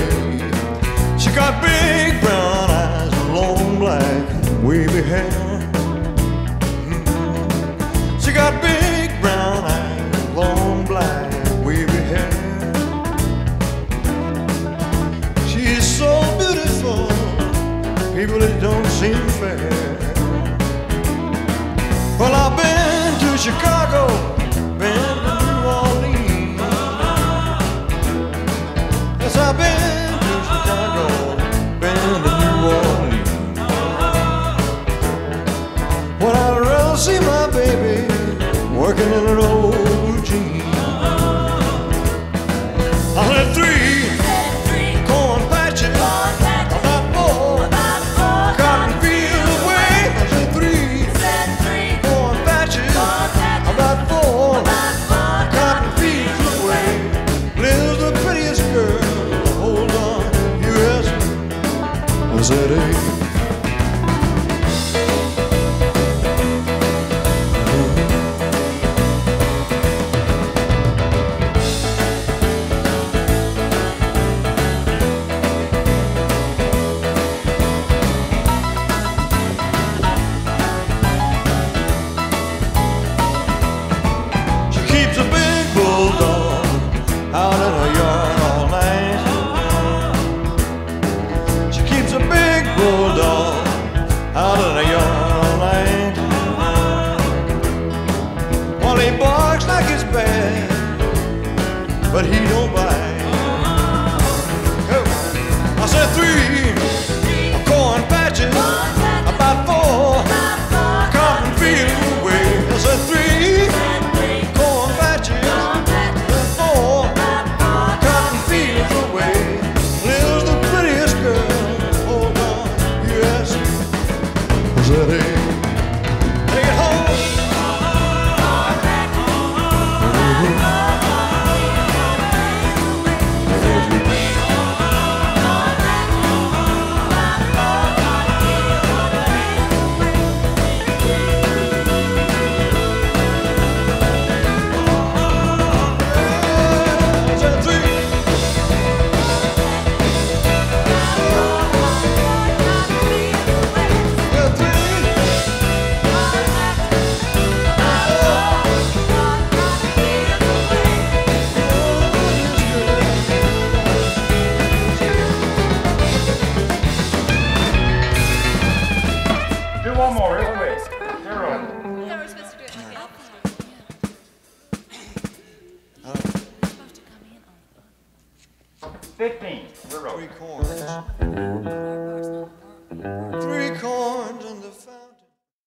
She got big brown eyes and long black wavy hair. She got big brown eyes and long black wavy hair. She's so beautiful, people, it don't seem fair. Well, I've been to Chicago, been to New Orleans. Yes, I've been to Chicago, been to New Orleans. Well, I'd rather see my baby working in an old blue jean. I had three corn patches, about four cotton fields away. I said three corn patches, about four cotton fields away. Lives the prettiest girl, hold on, U.S. Was that keeps a big bulldog out in her yard all night. She keeps a big bulldog out in her yard all night. Well, he barks like it's bad, but he don't bite. I said three corn patches, about four cotton fields away. I said three corn patches, four cotton fields away. Lives the prettiest girl, hold on, yes, was that it? Take it home. Do one more, real quick. Zero. Yeah, we're supposed to do it again. 15. Zero. Three corn